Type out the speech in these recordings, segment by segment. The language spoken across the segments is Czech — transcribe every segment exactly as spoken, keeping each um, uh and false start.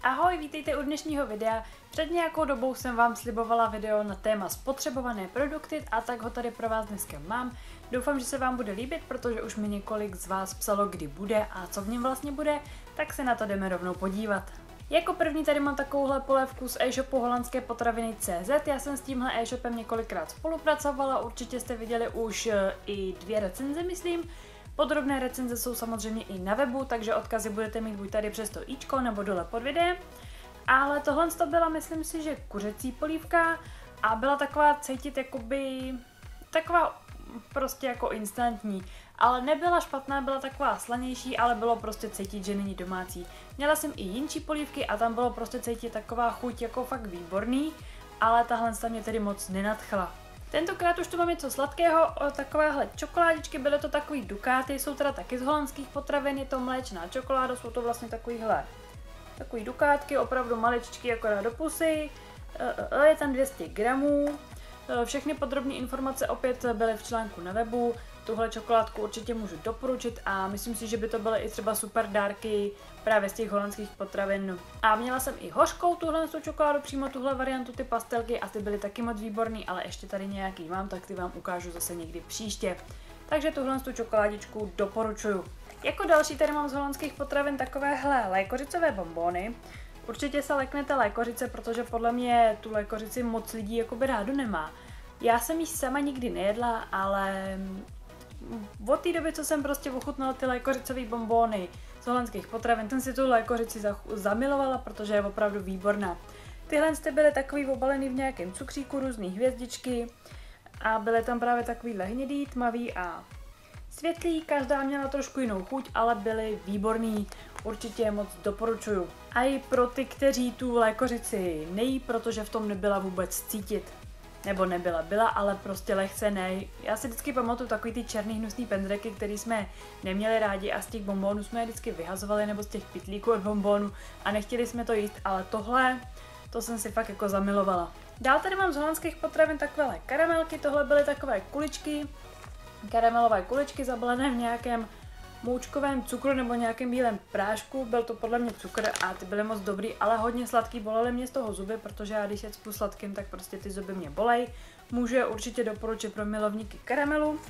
Ahoj, vítejte u dnešního videa. Před nějakou dobou jsem vám slibovala video na téma spotřebované produkty a tak ho tady pro vás dneska mám. Doufám, že se vám bude líbit, protože už mi několik z vás psalo, kdy bude a co v něm vlastně bude, tak se na to jdeme rovnou podívat. Jako první tady mám takovouhle polévku z e-shopu holandské potraviny tečka cé zet. Já jsem s tímhle e-shopem několikrát spolupracovala, určitě jste viděli už i dvě recenze, myslím. Podrobné recenze jsou samozřejmě i na webu, takže odkazy budete mít buď tady přes to ičko nebo dole pod videem. Ale tohle to byla, myslím si, že kuřecí polívka a byla taková cítit jakoby, taková prostě jako instantní. Ale nebyla špatná, byla taková slanější, ale bylo prostě cítit, že není domácí. Měla jsem i jinčí polívky a tam bylo prostě cítit taková chuť jako fakt výborný, ale tahle mě tedy moc nenadchla. Tentokrát už tu mám něco sladkého, takovéhle čokoládičky, byly to takový dukáty, jsou teda taky z holandských potravin, je to mléčná čokoláda, jsou to vlastně takovýhle takový dukátky, opravdu maličky, akorát do pusy, je tam dvě stě gramů, všechny podrobné informace opět byly v článku na webu, tuhle čokoládku určitě můžu doporučit a myslím si, že by to byly i třeba super dárky právě z těch holandských potravin. A měla jsem i hořkou tuhle čokoládu, přímo tuhle variantu, ty pastelky a ty byly taky moc výborný, ale ještě tady nějaký mám, tak ty vám ukážu zase někdy příště. Takže tuhle čokoládičku doporučuju. Jako další tady mám z holandských potravin takovéhle lékořicové bonbony. Určitě se leknete lékořice, protože podle mě tu lékořici moc lidí jakoby rádo nemá. Já jsem ji sama nikdy nejedla, ale od té doby, co jsem prostě ochutnala ty lékořicové bonbony z holandských potravin, ten si tu lékořici zamilovala, protože je opravdu výborná. Tyhle jste byly takový obalený v nějakém cukříku, různý hvězdičky a byly tam právě takovýhle hnědý, tmavý a světlý, každá měla trošku jinou chuť, ale byly výborný, určitě je moc doporučuju. A i pro ty, kteří tu lékořici nejí, protože v tom nebyla vůbec cítit. Nebo nebyla, byla, ale prostě lehce ne. Já si vždycky pamatuju takový ty černý hnusný pendreky, který jsme neměli rádi a z těch bonbonů jsme je vždycky vyhazovali, nebo z těch pytlíků od bonbonů a nechtěli jsme to jíst, ale tohle, to jsem si fakt jako zamilovala. Dál tady mám z holandských potravin takové karamelky, tohle byly takové kuličky, karamelové kuličky zabalené v nějakém moučkovém cukru nebo nějakém bílém prášku, byl to podle mě cukr a ty byly moc dobrý, ale hodně sladký, bolely mě z toho zuby, protože já když jecpu sladkým, tak prostě ty zuby mě bolej. Můžu je určitě doporučit pro milovníky karamelu.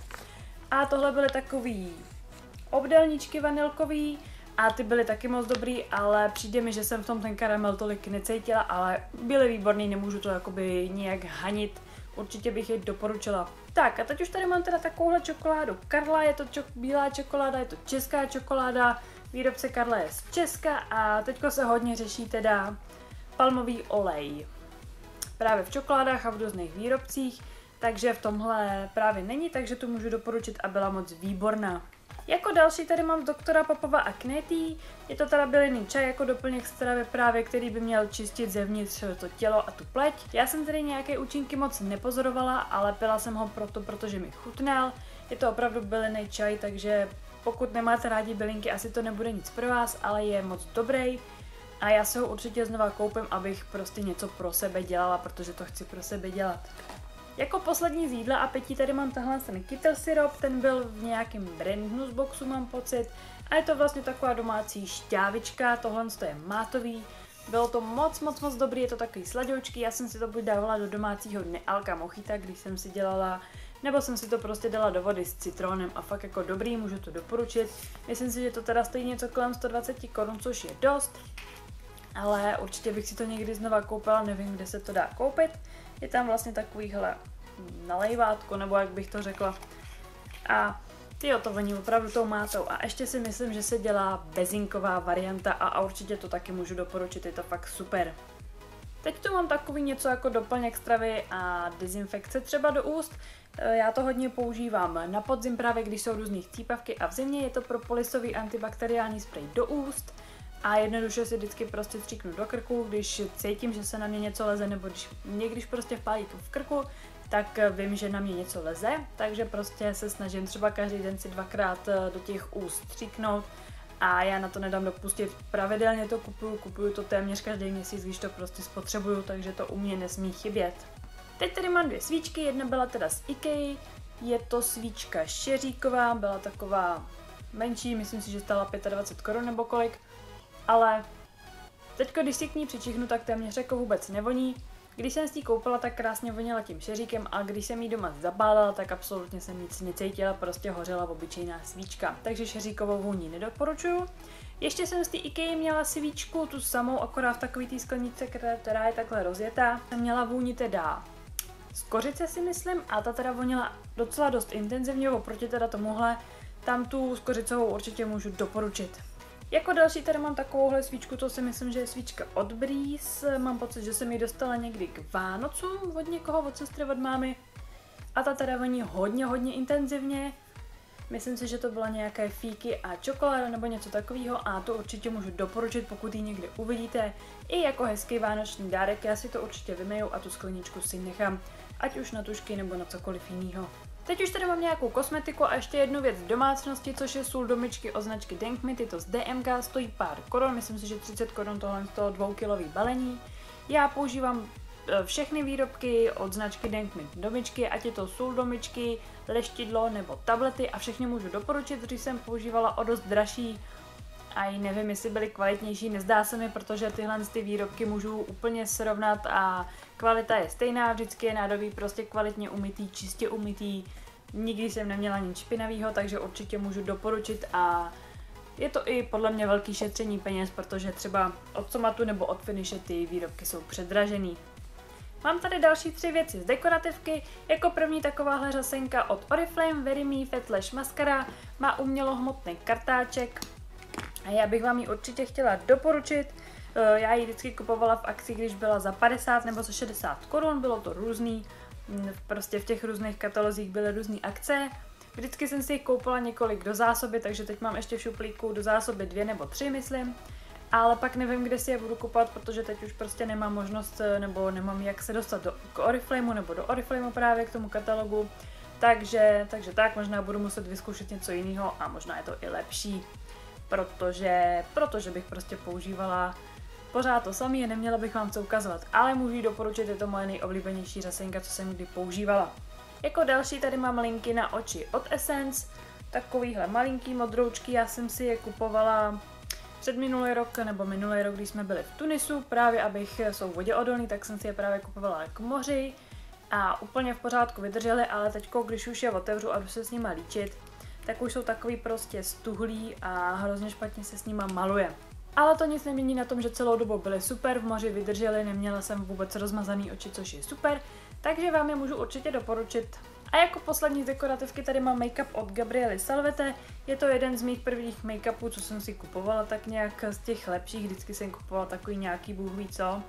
A tohle byly takový obdélníčky vanilkový a ty byly taky moc dobrý, ale přijde mi, že jsem v tom ten karamel tolik necítila, ale byly výborný, nemůžu to jakoby nějak hanit. Určitě bych je doporučila. Tak a teď už tady mám teda takovouhle čokoládu Karla, je to čok, bílá čokoláda, je to česká čokoláda, výrobce Karla je z Česka a teďko se hodně řeší teda palmový olej. Právě v čokoládách a v různých výrobcích, takže v tomhle právě není, takže tu můžu doporučit a byla moc výborná. Jako další tady mám z doktora Popova a Knetý, je to teda bylinný čaj jako doplněk stravy právě, který by měl čistit zevnitř to tělo a tu pleť. Já jsem tady nějaké účinky moc nepozorovala, ale pila jsem ho proto, protože mi chutnal. Je to opravdu bylinný čaj, takže pokud nemáte rádi bylinky, asi to nebude nic pro vás, ale je moc dobrý. A já se ho určitě znova koupím, abych prostě něco pro sebe dělala, protože to chci pro sebe dělat. Jako poslední z jídla a pití tady mám tahle ten kytel syrop, ten byl v nějakém brandnu z boxu, mám pocit. A je to vlastně taková domácí šťávička, tohle je mátový. Bylo to moc, moc, moc dobrý, je to takový sladoučký, já jsem si to buď dávala do domácího nealka mochita, když jsem si dělala, nebo jsem si to prostě dala do vody s citronem a fakt jako dobrý, můžu to doporučit. Myslím si, že to teda stojí něco kolem sto dvacet korun, což je dost. Ale určitě bych si to někdy znova koupila, nevím, kde se to dá koupit. Je tam vlastně takovýhle nalejvátko, nebo jak bych to řekla. A tyjo, to voní opravdu tou mátou. A ještě si myslím, že se dělá bezinková varianta a, a určitě to taky můžu doporučit, je to fakt super. Teď tu mám takový něco jako doplněk stravy a dezinfekce třeba do úst. Já to hodně používám na podzim právě, když jsou různý chcípavky a v zimě je to propolisový antibakteriální sprej do úst. A jednoduše si vždycky prostě stříknu do krku, když cítím, že se na mě něco leze, nebo když mě když prostě vpálí to v krku, tak vím, že na mě něco leze, takže prostě se snažím třeba každý den si dvakrát do těch úst stříknout a já na to nedám dopustit. Pravidelně to kupuju, kupuju to téměř každý měsíc, když to prostě spotřebuju, takže to u mě nesmí chybět. Teď tady mám dvě svíčky, jedna byla teda z IKEA, je to svíčka šeříková, byla taková menší, myslím si, že stála dvacet pět korun nebo kolik. Ale Teďko, když si k ní přičichnu, tak téměř jako vůbec nevoní. Když jsem si ji koupila, tak krásně voněla tím šeříkem, a když jsem ji doma zapálila, tak absolutně jsem nic necítila, prostě hořela obyčejná svíčka. Takže šeříkovou vůni nedoporučuju. Ještě jsem z té IKEA měla svíčku, tu samou, akorát v takový té skleničce, která je takhle rozjetá. Jsem měla vůni teda z kořice, si myslím, a ta teda voněla docela dost intenzivně, oproti teda tomuhle. Tam tu s kořicovou určitě můžu doporučit. Jako další tady mám takovouhle svíčku, to si myslím, že je svíčka od Breeze. Mám pocit, že jsem ji dostala někdy k Vánocům od někoho, od sestry, od mámy. A ta teda voní hodně, hodně intenzivně. Myslím si, že to byla nějaké fíky a čokoláda nebo něco takového, a to určitě můžu doporučit, pokud ji někde uvidíte. I jako hezký vánoční dárek, já si to určitě vymeju a tu skleničku si nechám, ať už na tušky nebo na cokoliv jiného. Teď už tady mám nějakou kosmetiku a ještě jednu věc v domácnosti, což je sůl do myčky od značky Denkmit, je to z D M K, stojí pár korun, myslím si, že třicet korun tohle z toho dvoukilový balení. Já používám všechny výrobky od značky Denkmit do myčky, ať je to sůl do myčky, leštidlo nebo tablety, a všechny můžu doporučit, když jsem používala o dost dražší a i nevím, jestli byly kvalitnější, nezdá se mi, protože tyhle ty výrobky můžu úplně srovnat a kvalita je stejná, vždycky je nádobí prostě kvalitně umytý, čistě umytý, nikdy jsem neměla nic špinavého, takže určitě můžu doporučit, a je to i podle mě velký šetření peněz, protože třeba od Somatu nebo od Finishe ty výrobky jsou předražený. Mám tady další tři věci z dekorativky, jako první takováhle řasenka od Oriflame Very Me Fat Lash Mascara, má umělohmotný kartáček a já bych vám ji určitě chtěla doporučit. Já ji vždycky kupovala v akci, když byla za padesát nebo za šedesát korun, bylo to různý, prostě v těch různých katalozích byly různé akce. Vždycky jsem si jich koupila několik do zásoby, takže teď mám ještě v šuplíku do zásoby dvě nebo tři, myslím. Ale pak nevím, kde si je budu kupovat, protože teď už prostě nemám možnost, nebo nemám jak se dostat do, k Oriflameu nebo do Oriflameu právě k tomu katalogu. Takže, takže tak, možná budu muset vyzkoušet něco jiného a možná je to i lepší, protože, protože bych prostě používala pořád to samé a neměla bych vám co ukazovat. Ale můžu ji doporučit, je to moje nejoblíbenější řasenka, co jsem kdy používala. Jako další tady mám linky na oči od Essence, takovýhle malinký modroučky, já jsem si je kupovala před minulý rok nebo minulý rok, když jsme byli v Tunisu, právě abych, jsou voděodolný, tak jsem si je právě kupovala k moři a úplně v pořádku vydržely, ale teďko, když už je otevřu a jdu se s nima líčit, tak už jsou takový prostě stuhlý a hrozně špatně se s nima maluje. Ale to nic nemění na tom, že celou dobu byly super, v moři vydržely, neměla jsem vůbec rozmazaný oči, což je super, takže vám je můžu určitě doporučit. A jako poslední z dekorativky tady mám make-up od Gabriely Salvete. Je to jeden z mých prvních make-upů, co jsem si kupovala tak nějak z těch lepších, vždycky jsem kupovala takový nějaký bůh ví co.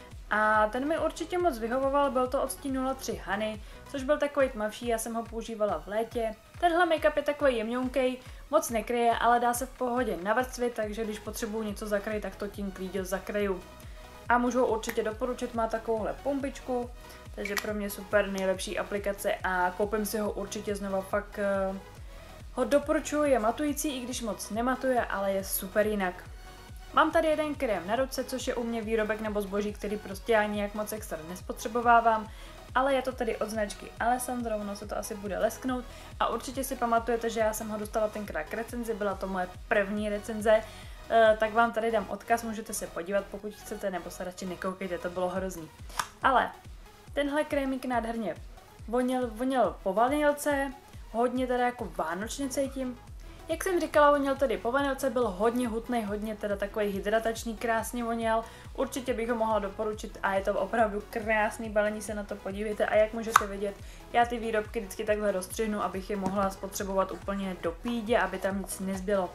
A ten mi určitě moc vyhovoval, byl to od stín nula tři Honey, což byl takový tmavší, já jsem ho používala v létě. Tenhle make-up je takový jemňonkej, moc nekryje, ale dá se v pohodě navrstvit, takže když potřebuju něco zakrýt, tak to tím klídě zakryju. A můžu ho určitě doporučit, má takovouhle pumpičku, takže pro mě super, nejlepší aplikace a koupím si ho určitě znova, fakt uh, ho doporučuji, je matující, i když moc nematuje, ale je super jinak. Mám tady jeden krém na ruce, což je u mě výrobek nebo zboží, který prostě já nijak moc extra nespotřebovávám, ale je to tady od značky Alessandro, ono se to asi bude lesknout a určitě si pamatujete, že já jsem ho dostala tenkrát k recenzi, byla to moje první recenze, uh, tak vám tady dám odkaz, můžete se podívat, pokud chcete, nebo se radši nekoukejte, to bylo hrozný. Ale tenhle krémík nádherně voněl, voněl po vanilce, hodně teda jako vánočně cítím. Jak jsem říkala, voněl tedy po vanilce, byl hodně hutný, hodně teda takový hydratačný, krásně voněl. Určitě bych ho mohla doporučit a je to opravdu krásný balení, se na to podívejte. A jak můžete vidět, já ty výrobky vždycky takhle rozstřihnu, abych je mohla spotřebovat úplně do pídě, aby tam nic nezbylo.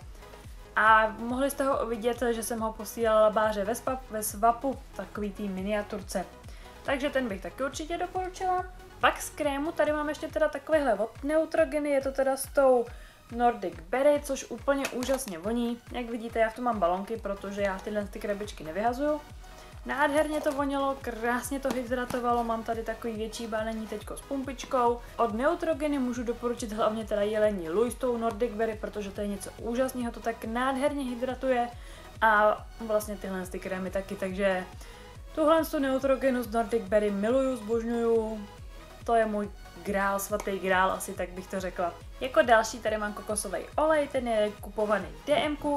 A mohli jste ho vidět, že jsem ho posílala Báře ve, spap, ve swapu, takový tý miniaturce. Takže ten bych taky určitě doporučila. Pak z krému tady mám ještě teda takovýhle od Neutrogeny, je to teda s tou Nordic Berry, což úplně úžasně voní. Jak vidíte, já v tom mám balonky, protože já tyhle ty krabičky nevyhazuju. Nádherně to vonilo, krásně to hydratovalo, mám tady takový větší balení teďko s pumpičkou. Od Neutrogeny můžu doporučit hlavně teda jelení Louis tou Nordic Berry, protože to je něco úžasného, to tak nádherně hydratuje a vlastně tyhle ty krémy taky, takže tuhle tu Neutrogenu z Nordic Berry miluju, zbožňuju, to je můj grál, svatý grál, asi tak bych to řekla. Jako další tady mám kokosový olej, ten je kupovaný v D M ku.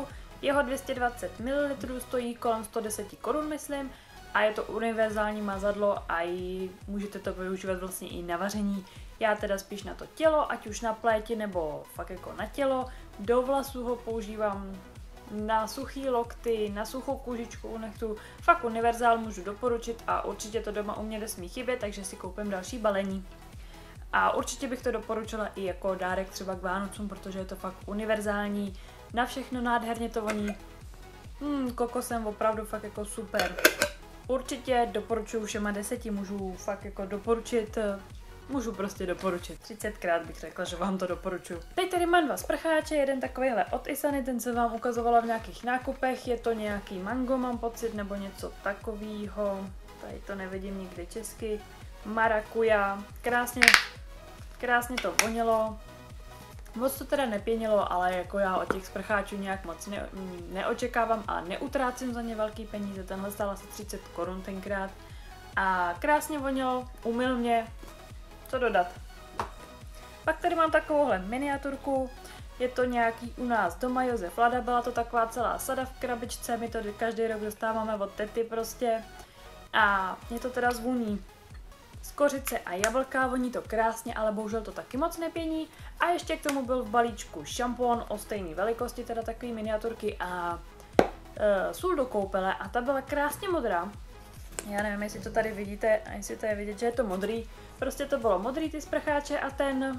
Jeho dvě stě dvacet mililitrů stojí kolem sto deset korun, myslím, a je to univerzální mazadlo a i můžete to využívat vlastně i na vaření. Já teda spíš na to tělo, ať už na pléti nebo fakt jako na tělo. Do vlasů ho používám na suchý lokty, na suchou kůžičku u nechtů. Fakt univerzál, můžu doporučit a určitě to doma u mě nesmí chybět, takže si koupím další balení. A určitě bych to doporučila i jako dárek třeba k Vánocům, protože je to fakt univerzální, na všechno nádherně to voní. Hmm, kokosem opravdu fakt jako super. Určitě doporučuji všema deseti, můžu fakt jako doporučit, můžu prostě doporučit. třicetkrát bych řekla, že vám to doporučuji. Teď tady mám dva sprcháče, jeden takovýhle od Isany, ten jsem vám ukazovala v nějakých nákupech, je to nějaký mango, mám pocit, nebo něco takového. Tady to nevidím nikde česky. Marakuja, krásně, krásně to vonilo. Moc to teda nepěnilo, ale jako já od těch sprcháčů nějak moc ne, neočekávám a neutrácím za ně velký peníze, tenhle stál asi třicet korun tenkrát. A krásně vonilo, umyl mě, co dodat. Pak tady mám takovouhle miniaturku, je to nějaký u nás doma Josef Lada, byla to taková celá sada v krabičce, my to každý rok dostáváme od tety prostě. A je to teda zvůní z kořice a jablka, voní to krásně, ale bohužel to taky moc nepění. A ještě k tomu byl v balíčku šampon o stejné velikosti, teda takový miniaturky a e, sůl do koupele a ta byla krásně modrá. Já nevím, jestli to tady vidíte a jestli to je vidět, že je to modrý. Prostě to bylo modrý ty sprcháče a ten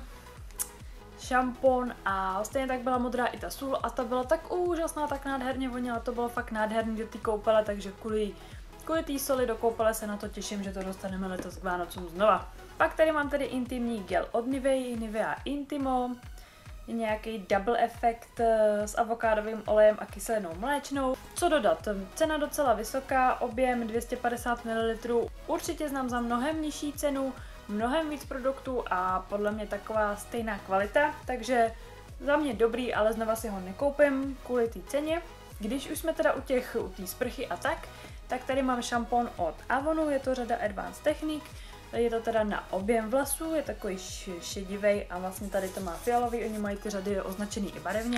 šampon a stejně tak byla modrá i ta sůl a ta byla tak úžasná, tak nádherně vonila, to bylo fakt nádherný do té koupele, takže kvůli Kvůli té soli do koupele se na to těším, že to dostaneme letos k Vánocům znova. Pak tady mám tady intimní gel od Nivea, Nivea Intimo. Je nějaký double efekt s avokádovým olejem a kyselinou mléčnou. Co dodat? Cena docela vysoká, objem dvě stě padesát mililitrů. Určitě znám za mnohem nižší cenu, mnohem víc produktů a podle mě taková stejná kvalita. Takže za mě dobrý, ale znova si ho nekoupím kvůli té ceně. Když už jsme teda u těch, u té sprchy a tak, tak tady mám šampon od Avonu, je to řada Advanced Technique, je to teda na objem vlasů, je takový šedivej a vlastně tady to má fialový, oni mají ty řady označený i barevně.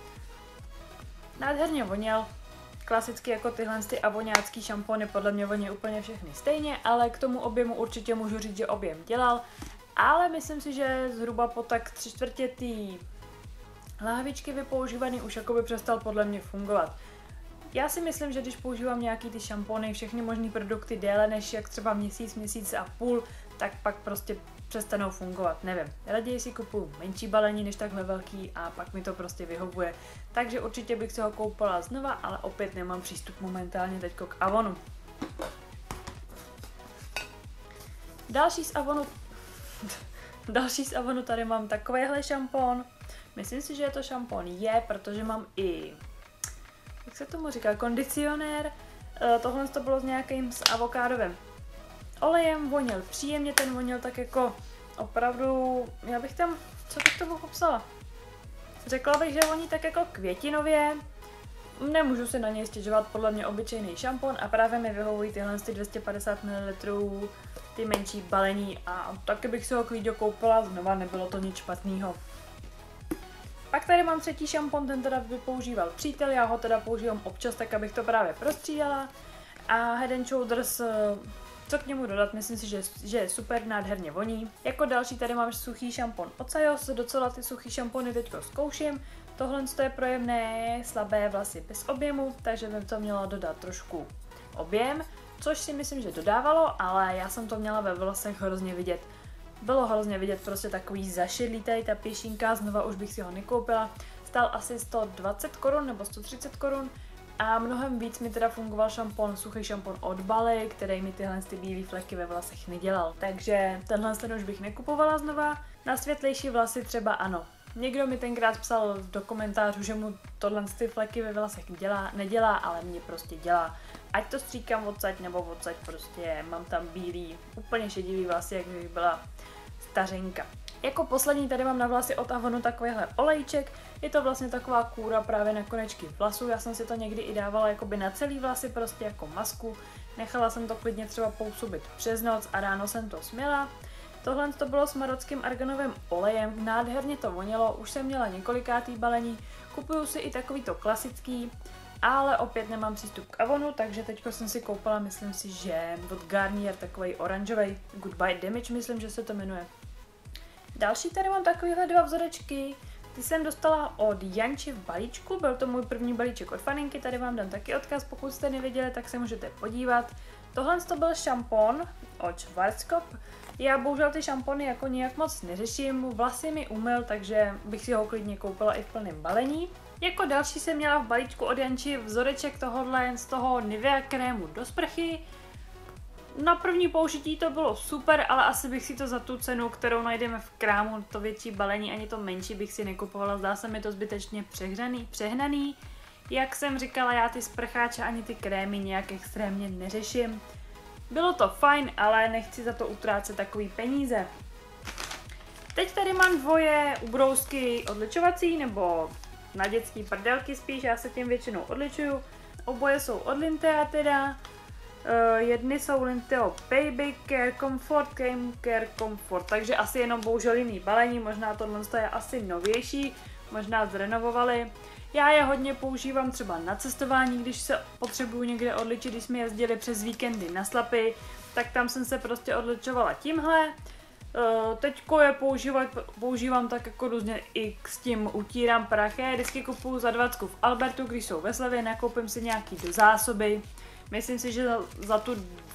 Nádherně voněl, klasicky jako tyhle ty avoňácký šampony, podle mě voní úplně všechny stejně, ale k tomu objemu určitě můžu říct, že objem dělal, ale myslím si, že zhruba po tak tři čtvrtě té lahvičky vypoužívaný už jakoby přestal podle mě fungovat. Já si myslím, že když používám nějaký ty šampony, všechny možné produkty déle než jak třeba měsíc, měsíc a půl, tak pak prostě přestanou fungovat, nevím. Raději si kupuju menší balení než takhle velký a pak mi to prostě vyhovuje. Takže určitě bych se ho koupila znova, ale opět nemám přístup momentálně teďko k Avonu. Další z Avonu, další z Avonu tady mám takovýhle šampon. Myslím si, že je to šampon je, protože mám i, jak se tomu říká, kondicionér. Tohle to bylo s nějakým s avokádovým olejem, voněl příjemně, ten voněl tak jako opravdu, já bych tam, co bych tomu popsala? Řekla bych, že voní tak jako květinově, nemůžu se na něj stěžovat, podle mě obyčejný šampon a právě mi vyhovují tyhle dvě stě padesát mililitrů, ty menší balení a taky bych si ho klidně koupila, znova nebylo to nic špatného. Pak tady mám třetí šampon, ten teda používal přítel, já ho teda používám občas, tak abych to právě prostřídala. A Head and Shoulders, co k němu dodat, myslím si, že, že je super, nádherně voní. Jako další tady mám suchý šampon od Sajos, docela ty suchý šampony teďko zkouším. Tohle je pro jemné, slabé vlasy bez objemu, takže bych to měla dodat trošku objem, což si myslím, že dodávalo, ale já jsem to měla ve vlasech hrozně vidět. Bylo hrozně vidět prostě takový zašedlý tady ta pěšinka, znova už bych si ho nekoupila. Stál asi sto dvacet korun nebo sto třicet korun a mnohem víc mi teda fungoval šampon, suchý šampon od Bali, který mi tyhle ty bílé fleky ve vlasech nedělal. Takže tenhle ten už bych nekupovala znova. Na světlejší vlasy třeba ano. Někdo mi tenkrát psal do komentářů, že mu tohle ty fleky ve vlasech dělá, nedělá, ale mě prostě dělá. Ať to stříkám odsaď nebo odsaď, prostě mám tam bílý, úplně šedivý vlasy, jak bych byla stařenka. Jako poslední tady mám na vlasy od Avonu takovýhle olejček. Je to vlastně taková kůra právě na konečky vlasů. Já jsem si to někdy i dávala jakoby na celý vlasy, prostě jako masku. Nechala jsem to klidně třeba působit přes noc a ráno jsem to směla. Tohle to bylo s marockým arganovým olejem, nádherně to vonilo, už jsem měla několikátý balení, kupuju si i takovýto klasický, ale opět nemám přístup k Avonu, takže teďko jsem si koupila, myslím si, že od Garnier takový oranžový Goodbye Damage, myslím, že se to jmenuje. Další tady mám takovýhle dva vzorečky, ty jsem dostala od Janči v balíčku, byl to můj první balíček od Faninky, tady vám dám taky odkaz, pokud jste neviděli, tak se můžete podívat. Tohle to byl šampon od Schwarzkopf. Já bohužel ty šampony jako nějak moc neřeším, vlasy mi umyl, takže bych si ho klidně koupila i v plném balení. Jako další jsem měla v balíčku od Janči vzoreček tohohle z toho Nivea krému do sprchy. Na první použití to bylo super, ale asi bych si to za tu cenu, kterou najdeme v krámu, to větší balení, ani to menší bych si nekupovala, zdá se mi to zbytečně přehraný, přehnaný. Jak jsem říkala, já ty sprcháče ani ty krémy nějak extrémně neřeším. Bylo to fajn, ale nechci za to utrácet takový peníze. Teď tady mám dvoje ubrousky odličovací, nebo na dětský prdelky spíš, já se tím většinou odličuju. Oboje jsou od Lintea teda. Uh, jedny jsou Linteo Baby Care Comfort, Game Care Comfort, takže asi jenom bohužel jiný balení, možná tohle je asi novější, možná zrenovovali. Já je hodně používám třeba na cestování, když se potřebuju někde odličit, když jsme jezdili přes víkendy na Slapy, tak tam jsem se prostě odličovala tímhle. Uh, teďko je používat, používám tak jako různě i s tím utírám prach, já vždycky kupuju za dvacku v Albertu, když jsou ve slevě, nakoupím si nějaký do zásoby. Myslím si, že za, za tu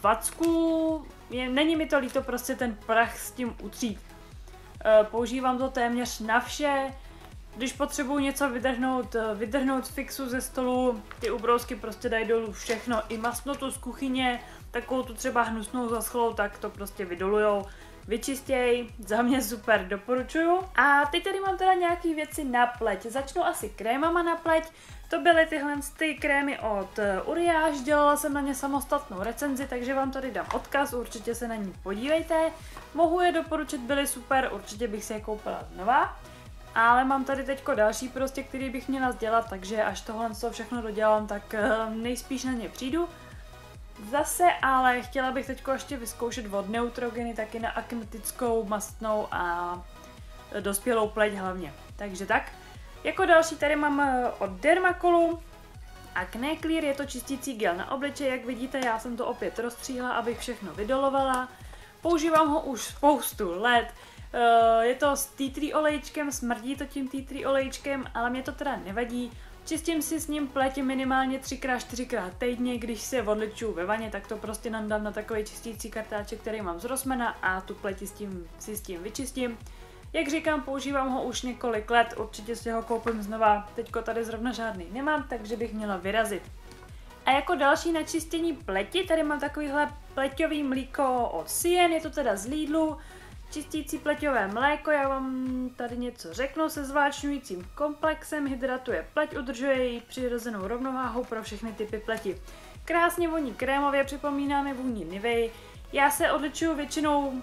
dvacku je, není mi to líto prostě ten prach s tím utřít. E, používám to téměř na vše. Když potřebuju něco vydrhnout, vydrhnout z fixu ze stolu, ty ubrousky prostě dají dolů všechno. I masnotu z kuchyně, takovou tu třeba hnusnou zaschlou, tak to prostě vydolujou. Vyčistěj, za mě super, doporučuju. A teď tady mám teda nějaký věci na pleť. Začnu asi krémama na pleť. To byly tyhle ty krémy od Uriage, dělala jsem na ně samostatnou recenzi, takže vám tady dám odkaz, určitě se na ní podívejte. Mohu je doporučit, byly super, určitě bych si je koupila znova. Ale mám tady teďko další prostě, který bych měla dělat, takže až tohle všechno dodělám, tak nejspíš na ně přijdu. Zase ale chtěla bych teďko ještě vyzkoušet od Neutrogeny taky na aknetickou, mastnou a dospělou pleť hlavně. Takže tak. Jako další tady mám od Dermacolu Acne Clear, je to čistící gel na obličej, jak vidíte, já jsem to opět rozstříhla, abych všechno vydolovala. Používám ho už spoustu let, je to s tea tree olejčkem, smrdí to tím tea tree olejčkem, ale mě to teda nevadí. Čistím si s ním pleť minimálně třikrát, čtyřikrát týdně, když se odličuju ve vaně, tak to prostě nandám na takový čistící kartáček, který mám z Rossmana a tu pleť s tím, si s tím vyčistím. Jak říkám, používám ho už několik let, určitě si ho koupím znova, teďko tady zrovna žádný nemám, takže bych měla vyrazit. A jako další na čištění pleti, tady mám takovýhle pleťový mlíko od Sien, je to teda z Lidlu, čistící pleťové mléko, já vám tady něco řeknu, se zváčňujícím komplexem, hydratuje pleť, udržuje její přirozenou rovnováhu pro všechny typy pleti. Krásně voní krémově, připomíná mi vůni Nivea. Já se odličuju většinou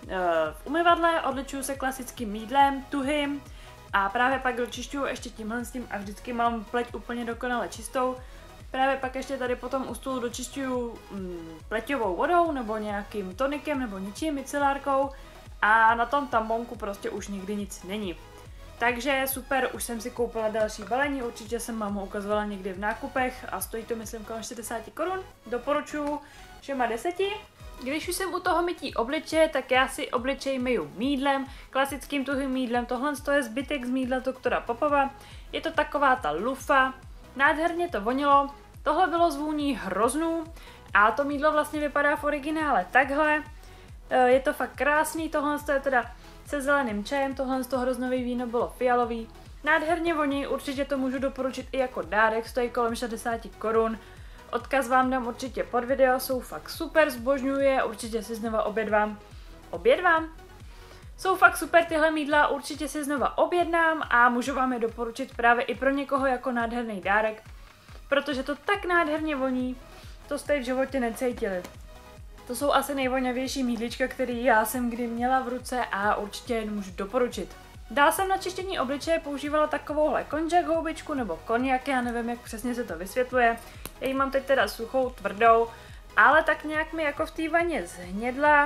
v umyvadle, odličuju se klasickým mýdlem, tuhým a právě pak dočišťuju ještě tímhle s tím a vždycky mám pleť úplně dokonale čistou. Právě pak ještě tady potom u stolu dočišťuju mm, pleťovou vodou nebo nějakým tonikem nebo ničím, micelárkou a na tom tamponku prostě už nikdy nic není. Takže super, už jsem si koupila další balení, určitě jsem vám ho ukazovala někdy v nákupech a stojí to myslím kolem šedesát korun, doporučuju všema deseti. Když už jsem u toho mytí obličeje, tak já si obličej myju mýdlem, klasickým tuhým mýdlem, tohle je zbytek z mýdla doktora Popova, je to taková ta lufa, nádherně to vonilo, tohle bylo z vůní hroznů a to mýdlo vlastně vypadá v originále takhle, je to fakt krásný, tohle je teda se zeleným čajem, tohle hroznový víno bylo fialový, nádherně voní, určitě to můžu doporučit i jako dárek, stojí kolem šedesát korun. Odkaz vám dám určitě pod video, jsou fakt super, zbožňuji je, určitě si znova objedvám. Objedvám? Jsou fakt super tyhle mýdla, určitě si znova objednám a můžu vám je doporučit právě i pro někoho jako nádherný dárek, protože to tak nádherně voní, to jste v životě necítili. To jsou asi nejvoňavější mýdlička, který já jsem kdy měla v ruce a určitě je můžu doporučit. Dál jsem na čištění obličeje používala takovouhle konžak houbičku nebo konjak, já nevím, jak přesně se to vysvětluje. Já ji mám teď teda suchou, tvrdou, ale tak nějak mi jako v té vaně zhnědla.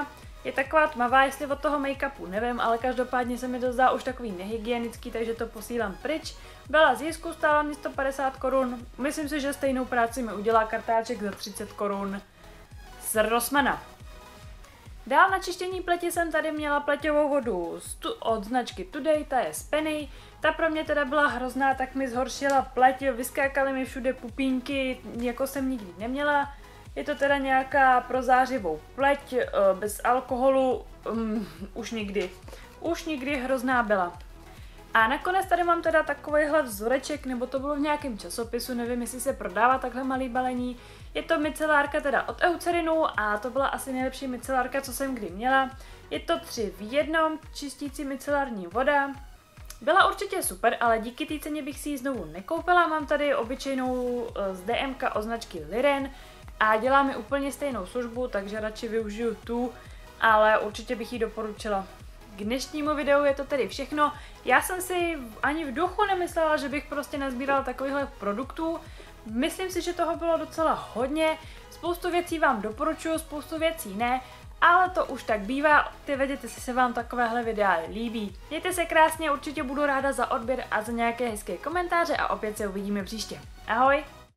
Je taková tmavá, jestli od toho make-upu, nevím, ale každopádně se mi to zdá už takový nehygienický, takže to posílám pryč. Byla z Jisku, stála mi sto padesát korun, myslím si, že stejnou práci mi udělá kartáček za třicet korun z Rossmana. Dál na čištění pleti jsem tady měla pleťovou vodu od značky Today, ta je z Penny. Ta pro mě teda byla hrozná, tak mi zhoršila pleť, vyskákaly mi všude pupínky, jako jsem nikdy neměla. Je to teda nějaká pro zářivou pleť, bez alkoholu, um, už nikdy. Už nikdy hrozná byla. A nakonec tady mám teda takovýhle vzoreček, nebo to bylo v nějakém časopisu, nevím, jestli se prodává takhle malý balení. Je to micelárka teda od Eucerinu a to byla asi nejlepší micelárka, co jsem kdy měla. Je to tři v jednom, čistící micelární voda. Byla určitě super, ale díky té ceně bych si ji znovu nekoupila. Mám tady obyčejnou z D M K označky Liren a dělá mi úplně stejnou službu, takže radši využiju tu, ale určitě bych ji doporučila. K dnešnímu videu je to tedy všechno. Já jsem si ani v duchu nemyslela, že bych prostě nazbírala takovýchhle produktů. Myslím si, že toho bylo docela hodně. Spoustu věcí vám doporučuju, spoustu věcí ne, ale to už tak bývá. Ty věděte, jestli se vám takovéhle videa líbí. Mějte se krásně, určitě budu ráda za odběr a za nějaké hezké komentáře a opět se uvidíme příště. Ahoj!